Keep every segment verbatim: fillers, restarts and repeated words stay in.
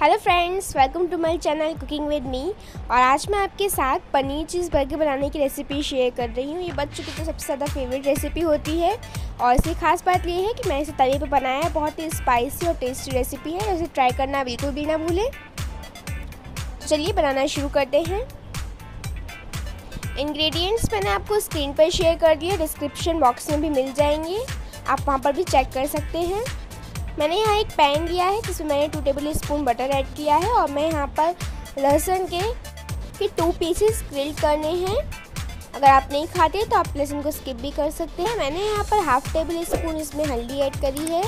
Hello friends, welcome to my channel cooking with me. और आज मैं आपके साथ पनीर चीज़ बर्गर बनाने की रेसिपी शेयर कर रही हूँ। ये बच्चों की तो सबसे ज़्यादा फेवरेट रेसिपी होती है और इसकी खास बात ये है कि मैंने इसे तवे पे बनाया है। बहुत ही स्पाइसी और टेस्टी रेसिपी है, इसे ट्राई करना बिल्कुल भी ना भूलें। चलिए बनाना शुरू करते हैं। इंग्रेडिएंट्स मैंने आपको स्क्रीन पर शेयर कर दिया, डिस्क्रिप्शन बॉक्स में भी मिल जाएंगे, आप वहाँ पर भी चेक कर सकते हैं। मैंने यहाँ एक पैन लिया है जिसमें मैंने two tablespoon butter add किया है और मैं यहाँ पर लहसुन के के टू पीसेस ग्रिल करने हैं। अगर आप नहीं खाते तो आप लहसुन को स्किप भी कर सकते हैं। मैंने यहाँ पर हाफ टेबल स्पून इसमें हल्दी ऐड करी है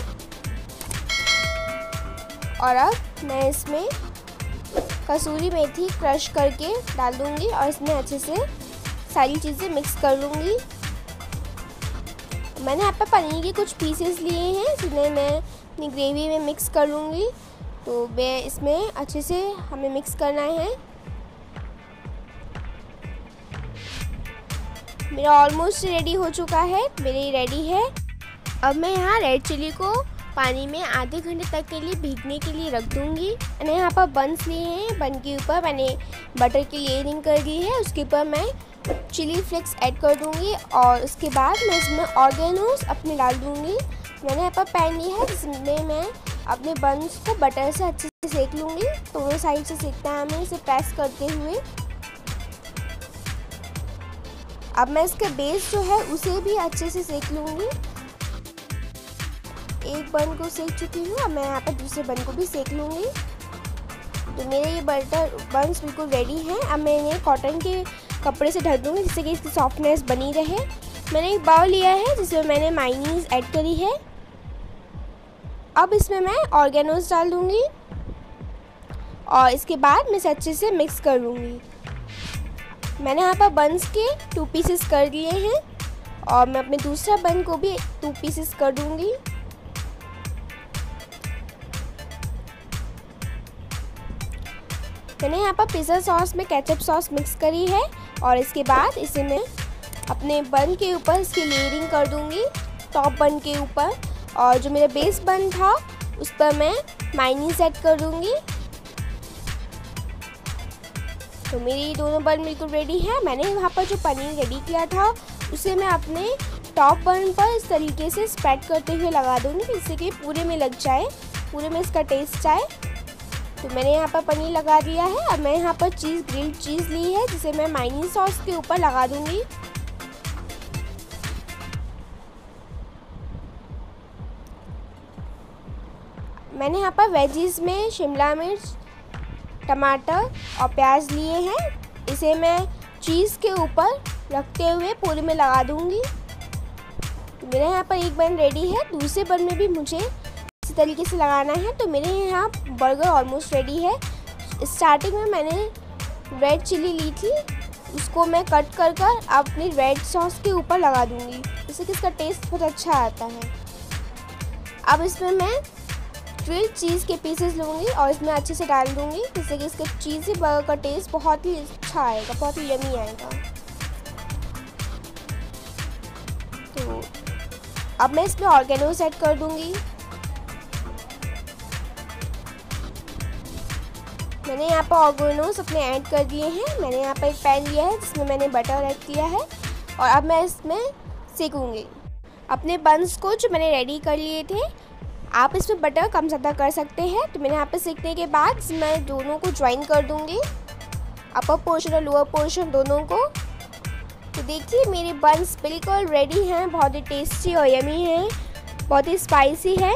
और अब मैं इसमें कसूरी मेथी क्रश करके डाल दूँगी और इसमें अच्छे से सारी चीज़ें मिक्स कर लूँगी। मैंने यहाँ पर पनीर के कुछ पीसेस लिए हैं जिन्हें मैं अपनी ग्रेवी में मिक्स कर लूँगी। तो मैं इसमें अच्छे से हमें मिक्स करना है। मेरा ऑलमोस्ट रेडी हो चुका है, मेरे रेडी है। अब मैं यहाँ रेड चिली को पानी में आधे घंटे तक के लिए भीगने के लिए रख दूँगी। मैंने यहाँ पर बंस लिए हैं, बन के ऊपर मैंने बटर की लेयरिंग कर दी है, उसके ऊपर मैं चिली फ्लेक्स ऐड कर दूँगी और उसके बाद मैं इसमें ऑर्गेनोस अपने डाल दूँगी। मैंने यहाँ पर पैन लिया है जिसमें मैं अपने बंस को बटर से अच्छे से सेक लूँगी। दोनों साइड से सेकना है हमें, इसे प्रेस करते हुए। अब मैं इसका बेस जो है उसे भी अच्छे से सेक लूँगी। एक बन को सेक चुकी हूँ, अब मैं यहाँ पर दूसरे बन को भी सेक लूँगी। तो मेरे ये बटर बंस बिल्कुल रेडी हैं। अब मैं इन्हें कॉटन के कपड़े से ढक दूँगी जिससे कि इसकी सॉफ्टनेस बनी रहे। मैंने एक बाउल लिया है जिसमें मैंने मायोनीज ऐड करी है। अब इसमें मैं ऑर्गेनोस डाल दूँगी और इसके बाद मैं इसे अच्छे से मिक्स कर लूँगी। मैंने यहाँ पर बंस के टू पीसेस कर दिए हैं और मैं अपने दूसरा बन को भी टू पीसेस कर दूँगी। मैंने यहाँ पर पिज़्ज़ा सॉस में केचप सॉस मिक्स करी है और इसके बाद इसे मैं अपने बन के ऊपर इसकी लेयरिंग कर दूँगी, टॉप बन के ऊपर। और जो मेरा बेस बन था उस पर मैं मायोनीज ऐड कर दूँगी। तो मेरी दोनों बन बिल्कुल रेडी है। मैंने वहाँ पर जो पनीर रेडी किया था उसे मैं अपने टॉप बन पर इस तरीके से स्प्रेड करते हुए लगा दूँगी जिससे कि पूरे में लग जाए, पूरे में इसका टेस्ट आए। तो मैंने यहाँ पर पनीर लगा दिया है। अब मैं यहाँ पर चीज़ ग्रिल्ड चीज़ ली है जिसे मैं मायोनीज सॉस के ऊपर लगा दूँगी। मैंने यहाँ पर वेजीज में शिमला मिर्च, टमाटर और प्याज लिए हैं, इसे मैं चीज़ के ऊपर रखते हुए पूरे में लगा दूँगी। तो मेरे यहाँ पर एक बन रेडी है, दूसरे बन में भी मुझे इसी तरीके से लगाना है। तो मेरे यहाँ बर्गर ऑलमोस्ट रेडी है। स्टार्टिंग में मैंने रेड चिली ली थी, उसको मैं कट कर कर अपनी रेड सॉस के ऊपर लगा दूँगी जिससे कि इसका टेस्ट बहुत अच्छा आता है। अब इसमें मैं ग्रिल्ड चीज़ के पीसेस लूँगी और इसमें अच्छे से डाल दूँगी जिससे कि इसके चीज़ी बर्गर का टेस्ट बहुत ही अच्छा आएगा, बहुत ही यमी आएगा। तो अब मैं इसमें ऑर्गेनोस ऐड कर दूँगी। मैंने यहाँ पर ऑर्गेनोस अपने ऐड कर दिए हैं। मैंने यहाँ पर एक पैन लिया है जिसमें मैंने बटर ऐड किया है और अब मैं इसमें सेकूँगी अपने बंस को जो मैंने रेडी कर लिए थे। आप इसमें बटर कम ज़्यादा कर सकते हैं। तो मैंने यहाँ पे सेकने के बाद मैं दोनों को ज्वाइन कर दूँगी, अपर पोर्शन और लोअर पोर्शन दोनों को। तो देखिए मेरे बंस बिल्कुल रेडी हैं, बहुत ही टेस्टी और यमी हैं, बहुत ही स्पाइसी है।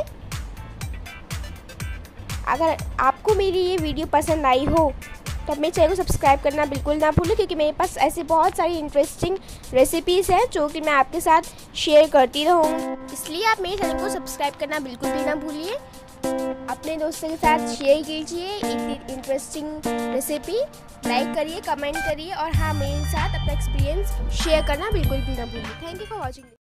अगर आपको मेरी ये वीडियो पसंद आई हो तो मेरे चैनल को सब्सक्राइब करना बिल्कुल ना भूलें, क्योंकि मेरे पास ऐसी बहुत सारी इंटरेस्टिंग रेसिपीज़ हैं जो कि मैं आपके साथ शेयर करती रहूँगी। इसलिए आप मेरे चैनल को सब्सक्राइब करना बिल्कुल भी ना भूलिए। अपने दोस्तों के साथ शेयर कीजिए एक इंटरेस्टिंग रेसिपी, लाइक करिए, कमेंट करिए और हाँ, मेरे साथ अपना एक्सपीरियंस शेयर करना बिल्कुल भी ना भूलिए। Thank you for watching.